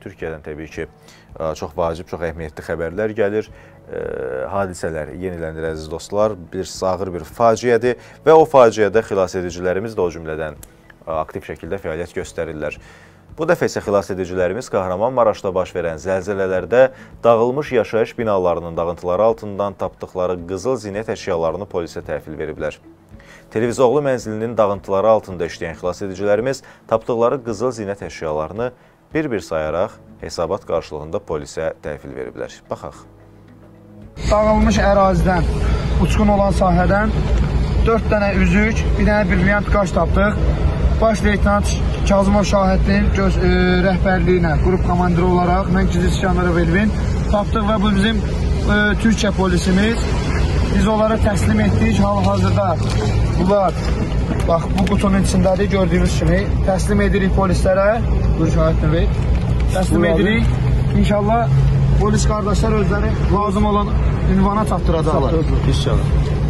Türkiyədən təbii ki, çox vacib, çox əhəmiyyətli xəbərlər gəlir. Hadisələr yenilənir, əziz dostlar. Bir ağır bir faciədir və o faciədə xilasedicilərimiz də o cümlədən aktiv şəkildə fəaliyyət göstərirlər. Bu dəfə isə xilasedicilərimiz Kahramanmaraşda baş verən zəlzələlərdə dağılmış yaşayış binalarının dağıntıları altından tapdıqları qızıl zinət əşyalarını polisə təhvil veriblər. Televizoğlu mənzilinin dağıntıları altında işləyən xilasedicilərimiz tapdıqları qızıl zinət əşyalarını bir-bir sayaraq hesabat qarşılığında polisə təhvil veriblər. Baxaq. Dağılmış ərazidən, uçqun olan sahədən 4 dənə üzük, bir dənə brilyant qaş tapdıq. Baş leytenant Kazımov Şahidin rəhbərliyi ilə qrup komandiri olaraq mən Gizli İskandarov Elvin tapdıq və bu bizim Türkiyə polisimiz. Biz onlara təslim etdik. Hal-hazırda bunlar bax, bu qutunun içindədir, gördüyünüz kimi. Təslim edirik polislərə. Buyur Şahidin Bey. Təslim edirik. İnşallah polis qardaşlar özləri lazım olan ünvana çatdıracaqlar. İnşallah.